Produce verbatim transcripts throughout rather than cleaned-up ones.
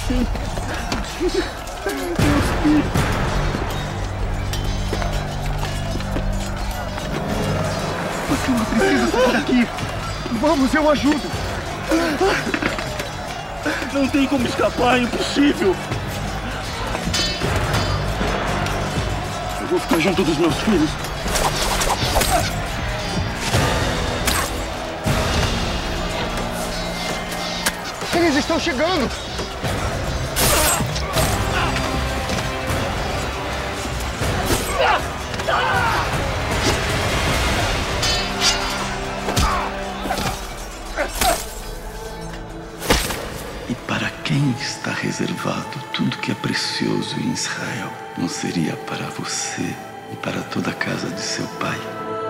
Sim. Meus filhos. Você não precisa sair daqui. Vamos, eu ajudo. Não tem como escapar, é impossível. Eu vou ficar junto dos meus filhos. Eles estão chegando! E para quem está reservado tudo que é precioso em Israel, não seria para você e para toda a casa de seu pai?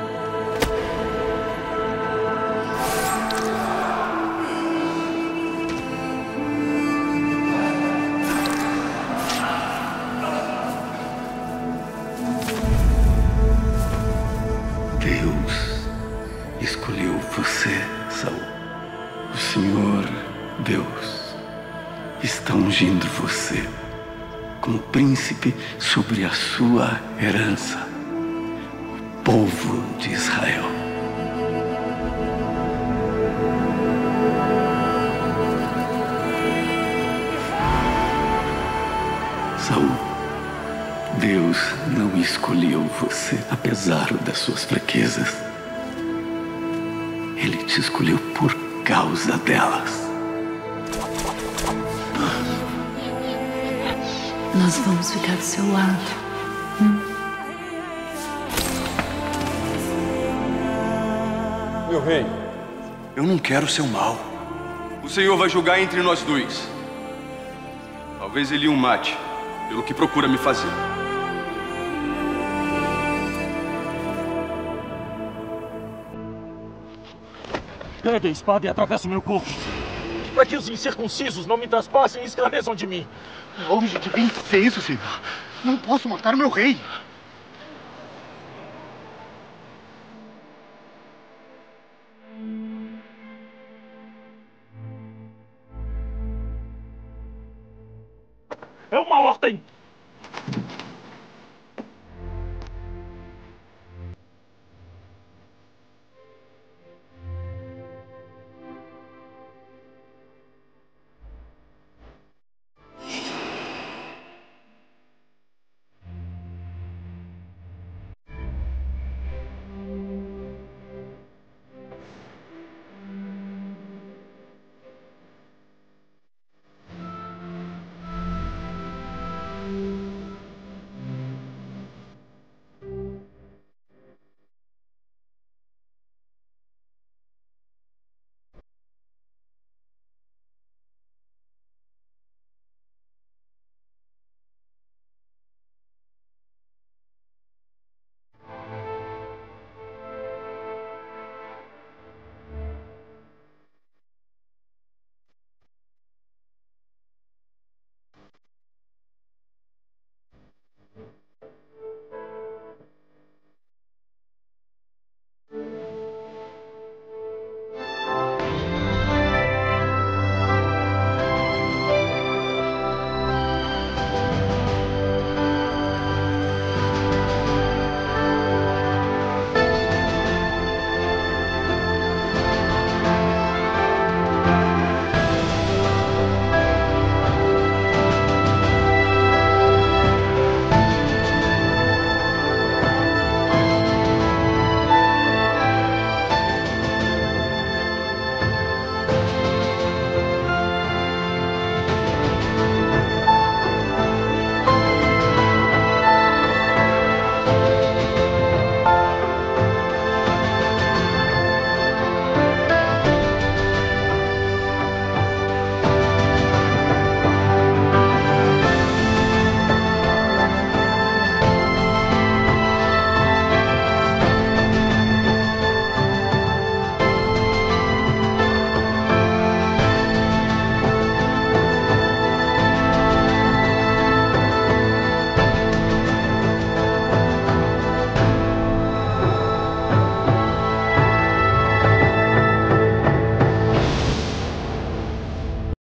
Deus escolheu você, Saul. O Senhor, Deus, está ungindo você como príncipe sobre a sua herança, o povo de Israel. Saul, Deus não escolheu você apesar das suas fraquezas. Ele te escolheu por causa delas. Nós vamos ficar do seu lado. Hum? Meu rei, eu não quero seu mal. O Senhor vai julgar entre nós dois. Talvez ele o mate pelo que procura me fazer. Pegue a espada e atravesse o meu corpo, para que os incircuncisos não me traspassem e escarneçam de mim. Longe de mim ser isso, senhor. Não posso matar o meu rei.